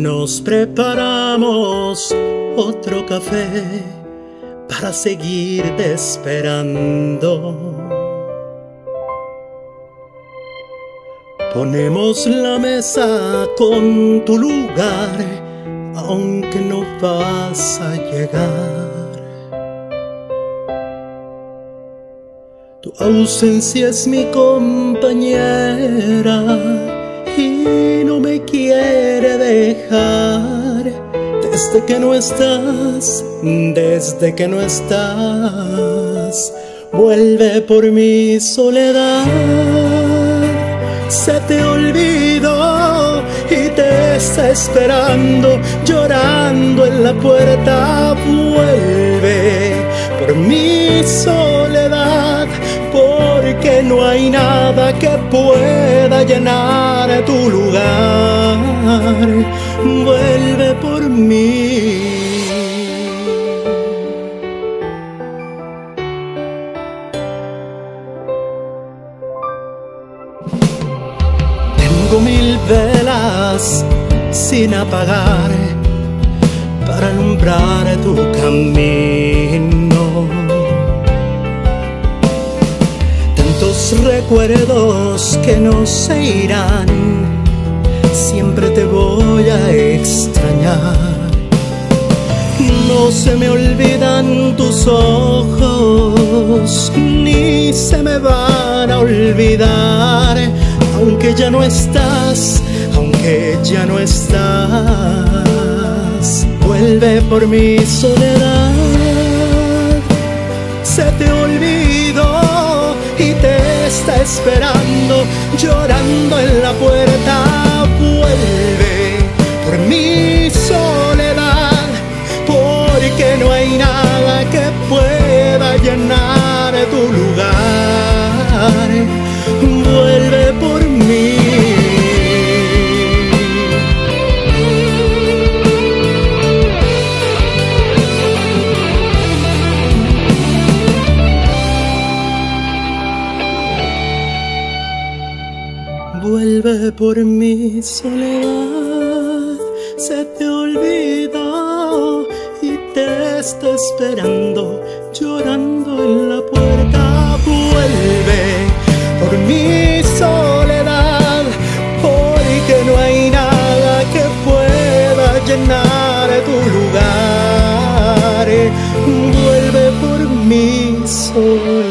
Nos preparamos otro café para seguirte esperando. Ponemos la mesa con tu lugar, aunque no vas a llegar. Tu ausencia es mi compañera y no me quiere dejar. Desde que no estás, vuelve por mi soledad. Se te olvidó y te está esperando, llorando en la puerta. Vuelve por mi soledad, porque no hay nada que pueda llenar tu lugar. Vuelve por mí. Tengo 1000 velas sin apagar para alumbrar tu camino. Tantos recuerdos que no se irán, siempre te voy a extrañar. No se me olvidan tus ojos, ni se me van a olvidar. Aunque ya no estás, vuelve por mi soledad. Se te olvidó y te está esperando, llorando en la puerta. Vuelve por mi soledad, porque no hay nada que pueda llenar tu lugar. Vuelve por mí. Vuelve por mi soledad. Se te olvidó y te está esperando, llorando en la puerta. Vuelve por mi soledad, porque no hay nada que pueda llenar tu lugar. Vuelve por mi soledad.